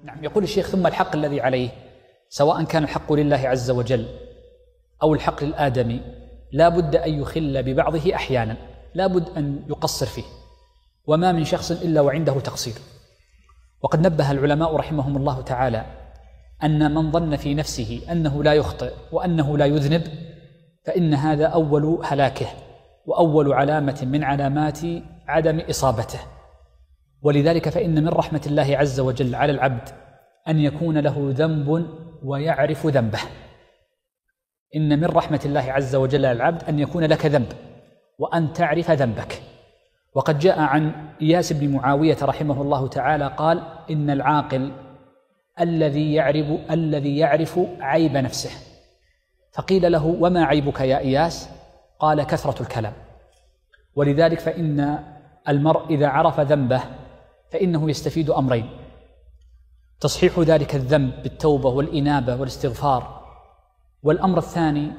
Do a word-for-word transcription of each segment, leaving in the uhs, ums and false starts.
نعم. يقول الشيخ: ثم الحق الذي عليه، سواء كان الحق لله عز وجل أو الحق للآدمي، لا بد أن يخل ببعضه أحيانا، لا بد أن يقصر فيه، وما من شخص إلا وعنده تقصير. وقد نبه العلماء رحمهم الله تعالى أن من ظن في نفسه أنه لا يخطئ وأنه لا يذنب فإن هذا أول هلاكه وأول علامة من علامات عدم إصابته. ولذلك فإن من رحمة الله عز وجل على العبد أن يكون له ذنب ويعرف ذنبه. إن من رحمة الله عز وجل على العبد أن يكون لك ذنب وأن تعرف ذنبك. وقد جاء عن إياس بن معاوية رحمه الله تعالى قال: إن العاقل الذي يعرف الذي يعرف عيب نفسه. فقيل له: وما عيبك يا إياس؟ قال: كثرة الكلام. ولذلك فإن المرء إذا عرف ذنبه فإنه يستفيد أمرين: تصحيح ذلك الذنب بالتوبة والإنابة والاستغفار، والأمر الثاني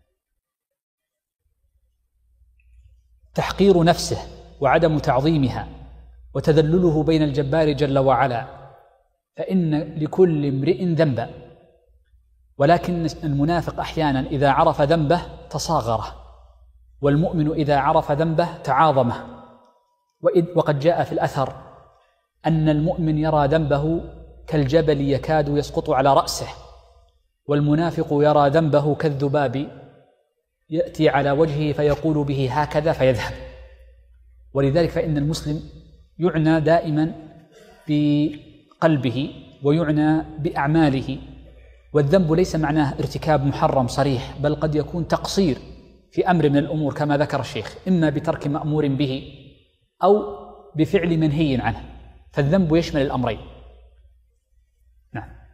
تحقير نفسه وعدم تعظيمها وتذلله بين الجبار جل وعلا، فإن لكل امرئ ذنبا، ولكن المنافق أحيانا إذا عرف ذنبه تصاغره، والمؤمن إذا عرف ذنبه تعاظمه. وقد جاء في الأثر أن المؤمن يرى ذنبه كالجبل يكاد يسقط على رأسه، والمنافق يرى ذنبه كالذباب يأتي على وجهه فيقول به هكذا فيذهب. ولذلك فإن المسلم يعنى دائما بقلبه ويعنى بأعماله، والذنب ليس معناه ارتكاب محرم صريح، بل قد يكون تقصير في أمر من الأمور كما ذكر الشيخ، إما بترك مأمور به أو بفعل منهي عنه، فالذنب يشمل الأمرين. نعم.